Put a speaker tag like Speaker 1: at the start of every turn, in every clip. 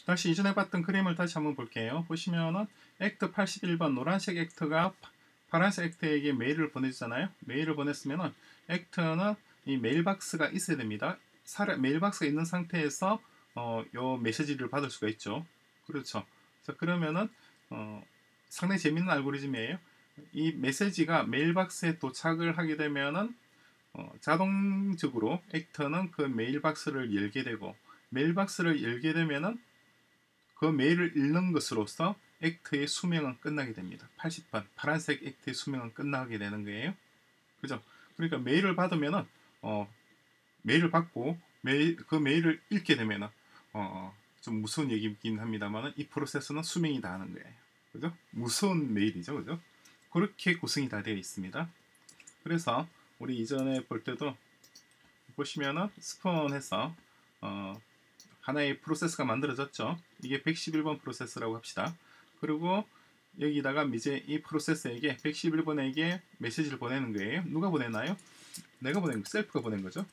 Speaker 1: 다시 이전에 봤던 그림을 다시 한번 볼게요. 보시면은 액트 81번 노란색 액트가 파란색 액트에게 메일을 보내주잖아요. 메일을 보냈으면은 액트는 이 메일박스가 있어야 됩니다. 메일박스가 있는 상태에서 요 메시지를 받을 수가 있죠. 그렇죠. 자, 그러면은 상당히 재밌는 알고리즘이에요. 이 메시지가 메일박스에 도착을 하게 되면은 자동적으로 액터는 그 메일박스를 열게 되고, 메일박스를 열게 되면은 그 메일을 읽는 것으로써 액트의 수명은 끝나게 됩니다. 80번 파란색 액트의 수명은 끝나게 되는 거예요. 그죠? 그러니까 메일을 받으면은 메일을 받고 그 메일을 읽게 되면은 좀 무서운 얘기긴 합니다만은 이 프로세스는 수명이 다 하는 거예요. 그죠? 무서운 메일이죠. 그죠? 그렇게 구성이 다 되어 있습니다. 그래서 우리 이전에 볼 때도 보시면은 스폰해서 하나의 프로세스가 만들어졌죠. 이게 111번 프로세스라고 합시다. 그리고 여기다가 이제 이 프로세스에게 111번에게 메시지를 보내는 거예요. 누가 보내나요? 내가 보낸 거, 셀프가 보낸 거죠.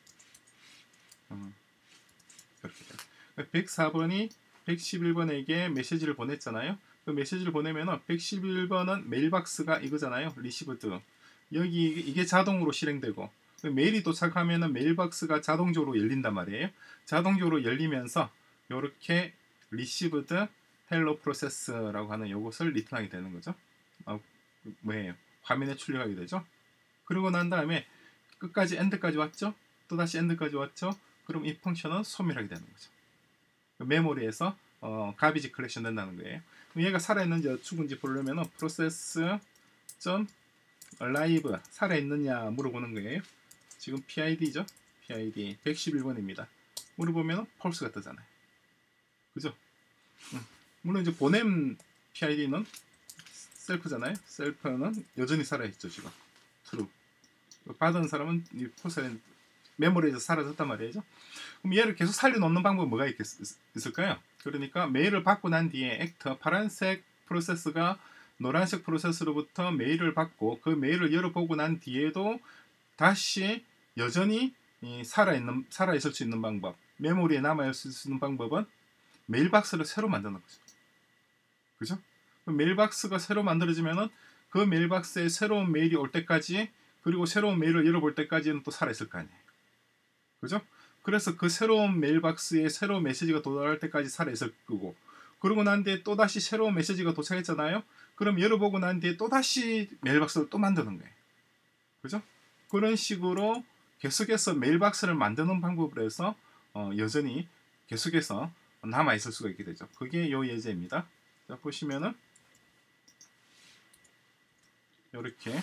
Speaker 1: 이렇게 104번이 111번에게 메시지를 보냈잖아요. 그 메시지를 보내면은 111번은 메일박스가 이거잖아요. 리시브드. 여기 이게 자동으로 실행되고 메일이 도착하면은 메일박스가 자동적으로 열린단 말이에요. 자동적으로 열리면서 이렇게 리시브드 헬로 프로세스라고 하는 요것을 리턴하게 되는 거죠. 뭐예요? 화면에 출력하게 되죠. 그러고 난 다음에 끝까지 엔드까지 왔죠. 또다시 엔드까지 왔죠. 그럼 이 펑션은 소멸하게 되는 거죠. 메모리에서 가비지 컬렉션 된다는 거예요. 얘가 살아있는지 죽은지 보려면 프로세스 점 라이브 살아있느냐 물어보는 거예요. 지금 PID죠. PID 111번입니다. 물어보면 펄스가 뜨잖아요. 그죠? 물론 이제 보냄 PID는 셀프잖아요. 셀프는 여전히 살아있죠. 지금 true. 받은 사람은 이 펄스가 메모리에서 사라졌단 말이죠. 그럼 얘를 계속 살려놓는 방법은 뭐가 있을까요? 그러니까 메일을 받고 난 뒤에 액터 파란색 프로세스가 노란색 프로세스로부터 메일을 받고 그 메일을 열어보고 난 뒤에도 다시 여전히 살아있을 수 있는 방법, 메모리에 남아있을 수 있는 방법은 메일박스를 새로 만드는 거죠. 그죠? 메일박스가 새로 만들어지면은 그 메일박스에 새로운 메일이 올 때까지, 그리고 새로운 메일을 열어볼 때까지는 또 살아있을 거 아니에요. 그죠? 그래서 그 새로운 메일박스에 새로운 메시지가 도달할 때까지 살아있을 거고, 그러고 난 뒤에 또다시 새로운 메시지가 도착했잖아요. 그럼 열어보고 난 뒤에 또다시 메일박스를 또 만드는 거예요. 그죠? 그런 식으로 계속해서 메일박스를 만드는 방법으로 해서 여전히 계속해서 남아있을 수가 있게 되죠. 그게 요 예제입니다. 자, 보시면은 이렇게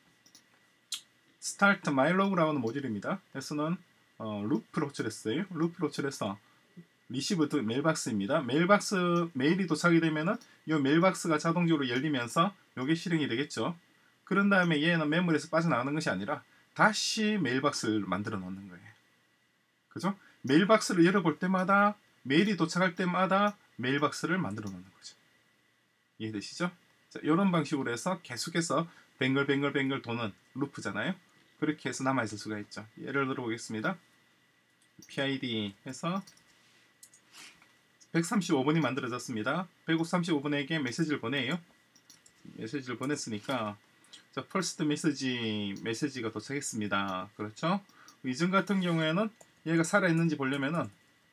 Speaker 1: 스타트 마일로그라고 하는 모듈입니다. 그래서는 루프를 호출했어요. 루프를 호출해서 리시브드 메일박스입니다. 메일이 도착이 되면은 이 메일박스가 자동적으로 열리면서 이게 실행이 되겠죠. 그런 다음에 얘는 메모리에서 빠져나가는 것이 아니라 다시 메일박스를 만들어 놓는 거예요. 그죠? 메일박스를 열어볼 때마다 메일이 도착할 때마다 메일박스를 만들어 놓는 거죠. 이해되시죠? 자, 이런 방식으로 해서 계속해서 뱅글뱅글 도는 루프잖아요. 그렇게 해서 남아있을 수가 있죠. 예를 들어 보겠습니다. PID 해서 135번이 만들어졌습니다. 135번에게 메시지를 보내요. 메시지를 보냈으니까 자, 퍼스트 메시지가 도착했습니다. 그렇죠? 이전 같은 경우에는 얘가 살아있는지 보려면은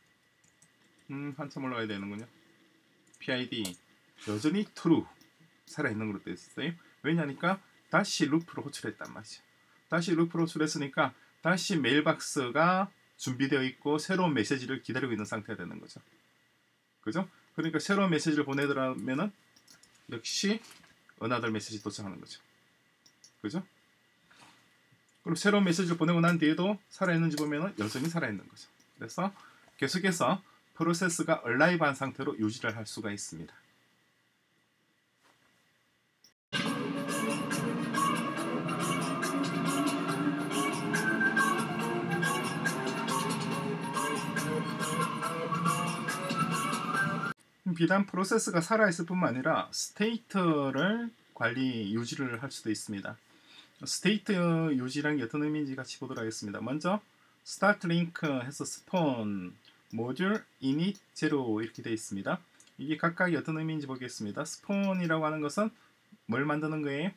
Speaker 1: 한참 올라가야 되는군요. PID 여전히 true 살아있는 걸로 되어 있어요. 왜냐니까 다시 루프로 호출했단 말이죠. 다시 루프로 호출했으니까 다시 메일박스가 준비되어 있고 새로운 메시지를 기다리고 있는 상태가 되는 거죠. 그죠? 그러니까 새로운 메시지를 보내더라면은 역시 another 메시지 도착하는 거죠. 그죠? 그리고 새로운 메시지를 보내고 난 뒤에도 살아있는지 보면은 여전히 살아있는 거죠. 그래서 계속해서 프로세스가 얼라이브한 상태로 유지를 할 수가 있습니다. 비단 프로세스가 살아있을 뿐만 아니라 스테이트를 유지를 할 수도 있습니다. 스테이트 유지란 게 어떤 의미인지 같이 보도록 하겠습니다. 먼저 스타트 링크 해서 스폰 모듈 init 0 이렇게 되어 있습니다. 이게 각각이 어떤 의미인지 보겠습니다. 스폰이라고 하는 것은 뭘 만드는 거예요?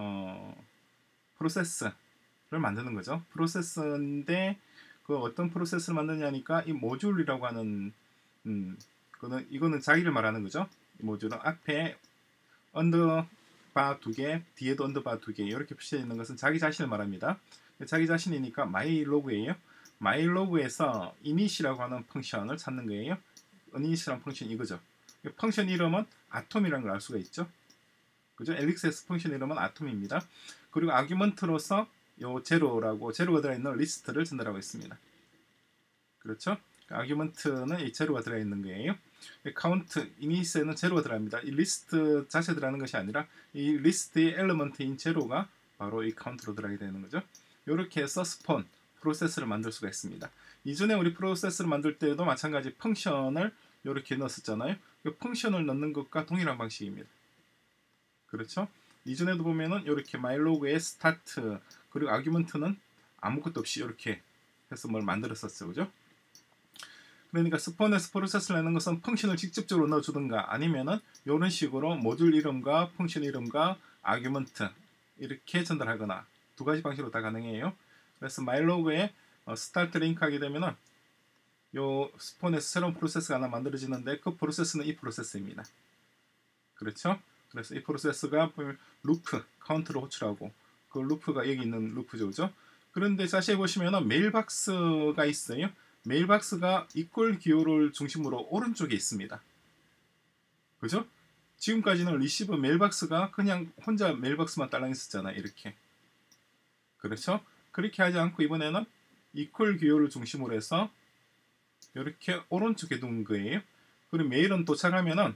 Speaker 1: 프로세스를 만드는 거죠. 프로세스인데 그 어떤 프로세스를 만드냐니까 이 모듈이라고 하는 이거는 자기를 말하는 거죠. 이 모듈은 앞에 언더바 2개, 뒤에도 언더바 2개 이렇게 표시되어 있는 것은 자기 자신을 말합니다. 자기 자신이니까 myLog이에요. myLog에서 init이라고 하는 펑션을 찾는 거예요. init이라는 펑션 이거죠. 펑션 이름은 아톰이라는 걸 알 수가 있죠. 그죠? elixs 펑션 이름은 아톰입니다. 그리고 아규먼트로서 요 제로가 들어있는 리스트를 전달하고 있습니다. 그렇죠? 아규먼트는 이 제로가 들어있는 거예요. 카운트, 이니스에는 제로가 들어갑니다. 이 리스트 자체 들어가는 것이 아니라 이 리스트의 엘리먼트인 제로가 바로 이 카운트로 들어가게 되는 거죠. 이렇게 해서 스폰, 프로세스를 만들 수가 있습니다. 이전에 우리 프로세스를 만들 때도 마찬가지 펑션을 이렇게 넣었었잖아요. 이 펑션을 넣는 것과 동일한 방식입니다. 그렇죠? 이전에도 보면은 이렇게 myLog의 스타트 그리고 아규먼트는 아무것도 없이 이렇게 해서 뭘 만들었었죠. 그죠? 그러니까 스폰에서 프로세스를 내는 것은 펑션을 직접적으로 넣어주든가 아니면은 이런 식으로 모듈 이름과 펑션 이름과 아규먼트 이렇게 전달하거나 두 가지 방식으로 다 가능해요. 그래서 myLog에 스타트 링크하게 되면은 요 스폰에서 새로운 프로세스가 하나 만들어지는데 그 프로세스는 이 프로세스입니다. 그렇죠? 그래서 이 프로세스가 루프, 카운트를 호출하고 그 루프가 여기 있는 루프죠. 그죠? 그런데 자세히 보시면 메일박스가 있어요. 메일박스가 이퀄 기호를 중심으로 오른쪽에 있습니다. 그죠? 지금까지는 리시브 메일박스가 그냥 혼자 메일박스만 딸랑 있었잖아요. 이렇게. 그렇죠? 그렇게 하지 않고 이번에는 이퀄 기호를 중심으로 해서 이렇게 오른쪽에 둔 거예요. 그리고 메일이 도착하면은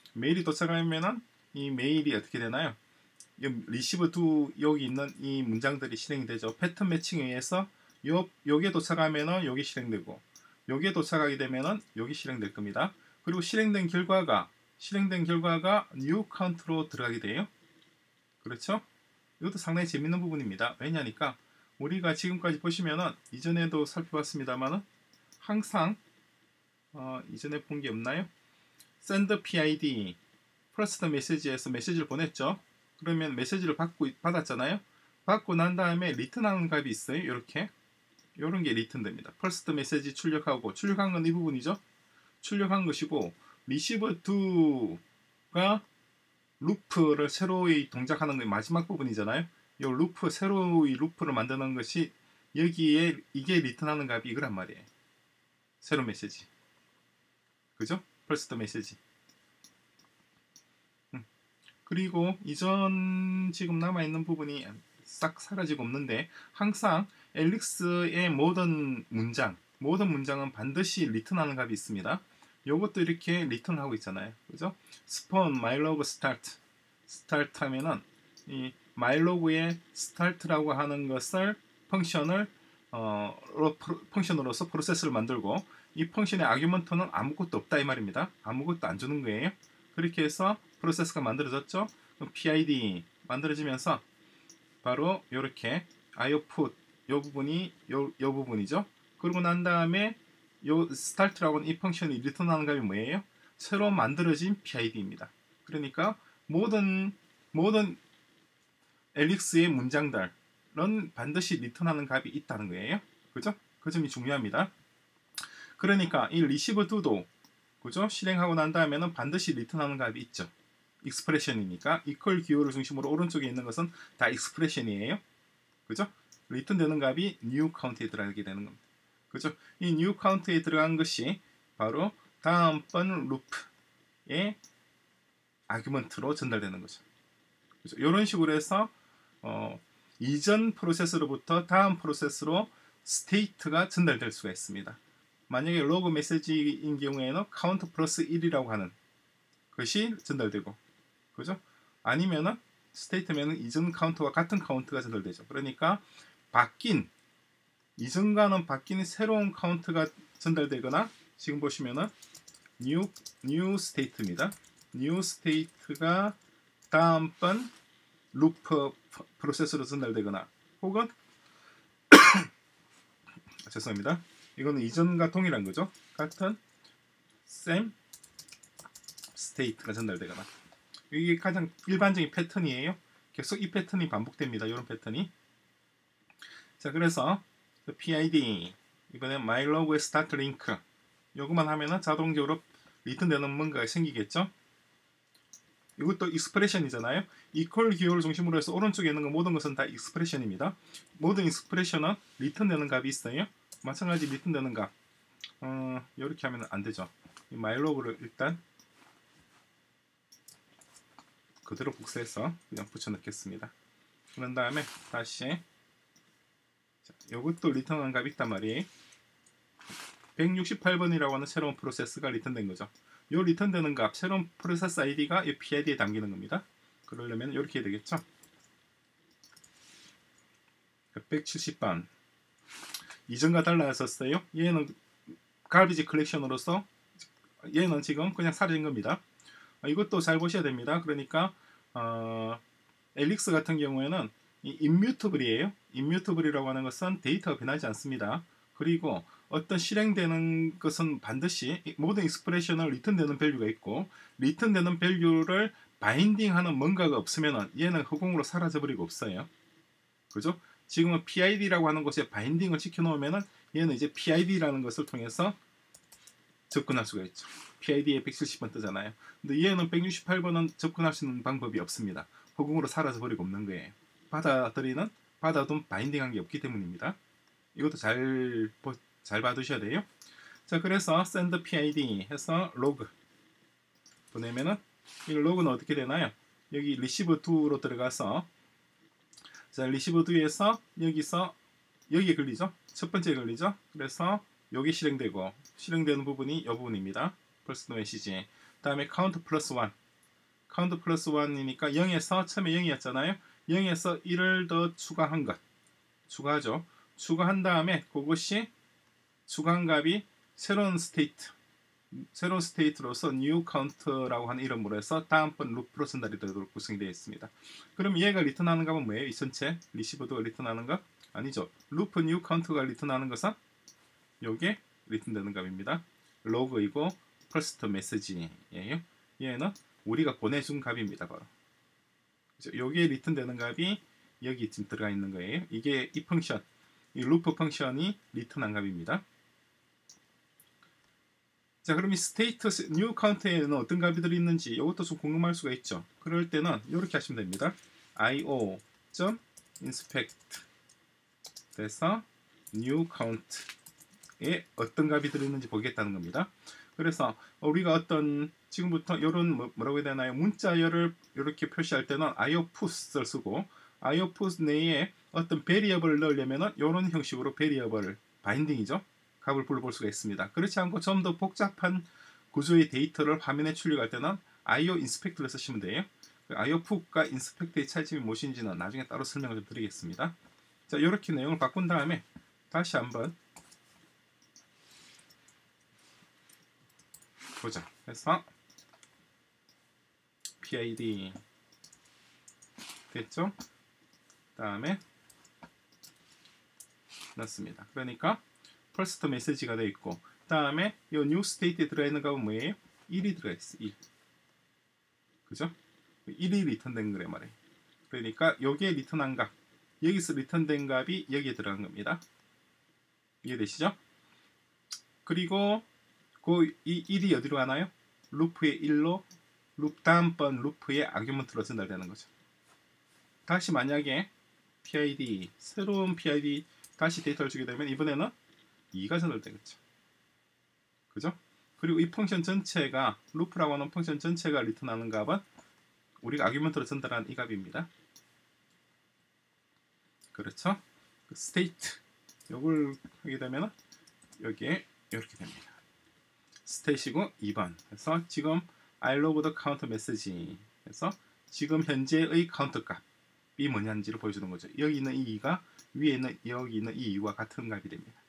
Speaker 1: 이 메일이 어떻게 되나요? 리시브 두 여기 있는 이 문장들이 실행이 되죠. 패턴 매칭에 의해서 여기에 도착하면은 여기 실행되고 여기에 도착하게 되면은 여기 실행될 겁니다. 그리고 실행된 결과가 new count로 들어가게 돼요. 그렇죠? 이것도 상당히 재밌는 부분입니다. 왜냐니까 우리가 지금까지 보시면은 이전에도 살펴봤습니다만은 항상 이전에 본 게 없나요? send PID first message에서 메시지를 보냈죠. 그러면 메시지를 받았잖아요. 받고 난 다음에 리턴하는 값이 있어요. 이렇게 이런 게 리턴됩니다. first message 출력하고 출력한 건 이 부분이죠. 출력한 것이고 receive to가 루프를 새로이 동작하는 게 마지막 부분이잖아요. 이 루프 새로이 루프를 만드는 것이 여기에 이게 리턴하는 값이 이거란 말이에요. 새로운 메시지. 그죠? first message. 그리고 이전 지금 남아있는 부분이 싹 사라지고 없는데 항상 엘릭스의 모든 문장은 반드시 리턴하는 값이 있습니다. 요것도 이렇게 리턴하고 있잖아요. 그죠? spawn mylog start 하면은 이 mylog의 start라고 하는 것을 펑션으로서 프로세스를 만들고 이 펑션의 아규먼트는 아무것도 없다 이 말입니다. 아무것도 안 주는 거예요. 그렇게 해서 프로세스가 만들어졌죠. 그럼 PID 만들어지면서 바로 이렇게 IOput 요 부분이 요 부분이죠. 그러고 난 다음에 요 start라고 하는 이 펑션이 리턴하는 값이 뭐예요? 새로 만들어진 PID입니다. 그러니까 모든 엘릭스의 문장들은 반드시 리턴하는 값이 있다는 거예요. 그죠? 그 점이 중요합니다. 그러니까 이 receive to도 그죠? 실행하고 난 다음에는 반드시 리턴하는 값이 있죠. 익스프레션이니까 이퀄 기호를 중심으로 오른쪽에 있는 것은 다 익스프레션이에요. 그죠? 리턴되는 값이 new count에 들어가게 되는 겁니다. 그죠? 이 new count에 들어간 것이 바로 다음번 루프의 아규먼트로 전달되는 거죠. 그죠? 이런 식으로 해서 이전 프로세스로부터 다음 프로세스로 스테이트가 전달될 수가 있습니다. 만약에 로그 메시지인 경우에는 카운트 플러스 1이라고 하는 것이 전달되고 그죠? 아니면은 스테이트면은 이전 카운트와 같은 카운트가 전달되죠. 그러니까 이전과는 바뀐 새로운 카운트가 전달되거나 지금 보시면은 new state입니다. new state가 다음번 루프 프로세스로 전달되거나 혹은 죄송합니다. 이거는 이전과 동일한 거죠. 같은 same state가 전달되거나. 이게 가장 일반적인 패턴이에요. 계속 이 패턴이 반복됩니다. 이런 패턴이. 자, 그래서 PID 이번에 mylog의 start link 요거만 하면은 자동적으로 리턴되는 뭔가가 생기겠죠. 이것도 익스프레션이잖아요. 이퀄 기호를 중심으로 해서 오른쪽에 있는 거 모든 것은 다 익스프레션입니다. 모든 익스프레션은 리턴되는 값이 있어요. 마찬가지 리턴되는 값. 이렇게 하면 안 되죠. 이 마일로그를 일단 그대로 복사해서 그냥 붙여넣겠습니다. 그런 다음에 다시 이것도 리턴하는 값이 있단 말이에요. 168번이라고 하는 새로운 프로세스가 리턴된 거죠. 이 리턴되는 값, 새로운 프로세스 아이디가 이 PID에 담기는 겁니다. 그러려면 이렇게 해야 되겠죠. 170번 이전과 달라졌어요. 얘는 갈비지 컬렉션으로서 얘는 지금 그냥 사라진 겁니다. 이것도 잘 보셔야 됩니다. 그러니까 엘릭스 같은 경우에는 임뮤터블이에요. 임뮤터블이라고 하는 것은 데이터가 변하지 않습니다. 그리고 어떤 실행되는 것은 반드시 모든 익스프레션을 리턴되는 밸류가 있고, 리턴되는 밸류를 바인딩하는 뭔가가 없으면 얘는 허공으로 사라져버리고 없어요. 그죠? 지금은 PID라고 하는 것에 바인딩을 시켜놓으면 얘는 이제 PID라는 것을 통해서 접근할 수가 있죠. PID에 170번 뜨잖아요. 근데 얘는 168번은 접근할 수 있는 방법이 없습니다. 허공으로 사라져버리고 없는 거예요. 받아둔 바인딩한 게 없기 때문입니다. 이것도 잘 봐두셔야 돼요. 자, 그래서 send PID 해서 로그 보내면은 이 로그는 어떻게 되나요? 여기 receive to로 들어가서 자, receive to에서 여기에 걸리죠? 첫 번째 걸리죠? 그래서 여기 실행되는 부분이 이 부분입니다. first message. 다음에 count plus 1. count plus 1이니까 0에서 처음에 0이었잖아요. 0에서 1을 더 추가한 것. 추가하죠. 추가한 다음에 그것이 추가한 값이 새로운 스테이트로서 new count라고 하는 이름으로 해서 다음번 루프로 전달이 되도록 구성이 되어 있습니다. 그럼 얘가 리턴하는 값은 뭐예요? 이 전체 리시버드가 리턴하는 값? 아니죠. 루프 new count가 리턴하는 것은 요게 리턴되는 값입니다. 로그이고 first message예요. 얘는 우리가 보내준 값입니다. 바로 요게 리턴되는 값이 여기 지금 들어가 있는 거예요. 이게 이 펑션, 이 루프 펑션이 리턴한 값입니다. 자, 그럼 이 스테이터스 뉴 카운트에는 어떤 값이 들어있는지 이것도 좀 궁금할 수가 있죠. 그럴 때는 이렇게 하시면 됩니다. io.inspect 그래서 new count에 어떤 값이 들어있는지 보겠다는 겁니다. 그래서 우리가 어떤 지금부터 이런 뭐라고 해야 되나요? 문자열을 이렇게 표시할 때는 iopus를 쓰고 iopus 내에 어떤 베리어블을 넣으려면은 이런 형식으로 베리어블 바인딩이죠. 값을 불러볼 수가 있습니다. 그렇지 않고 좀 더 복잡한 구조의 데이터를 화면에 출력할 때는 IO 인스펙트를 쓰시면 돼요. IOput과 인스펙트의 차이점이 무엇인지는 나중에 따로 설명을 좀 드리겠습니다. 자, 이렇게 내용을 바꾼 다음에 다시 한번 보자. 그래서 PID 됐죠? 다음에 넣습니다. 그러니까 first message가 되어 있고 다음에 이 new state에 들어있는 값은 뭐예요? 1이 들어가 있어. 1. 그죠? 1이 리턴된 거래 말이에요. 그러니까 여기에 리턴한 값, 여기서 리턴된 값이 여기에 들어간 겁니다. 이해되시죠? 그리고 이 1이 어디로 가나요? 루프의 1로 다음번 루프의 아규먼트로 전달되는 거죠. 다시 만약에 PID, 새로운 PID 다시 데이터를 주게 되면 이번에는 2가 전달되겠죠. 그죠? 그리고 이 펑션 전체가 루프라고 하는 펑션 전체가 리턴하는 값은 우리가 아규먼트로 전달한 이 값입니다. 그렇죠? 그 state 요걸 하게 되면 여기에 이렇게 됩니다. state이고 2번. 그래서 지금 I love the count message. 그래서 지금 현재의 카운트 값이 뭐냐인지를 보여주는 거죠. 여기 있는 이 2가 위에 있는 여기 있는 이 2와 같은 값이 됩니다.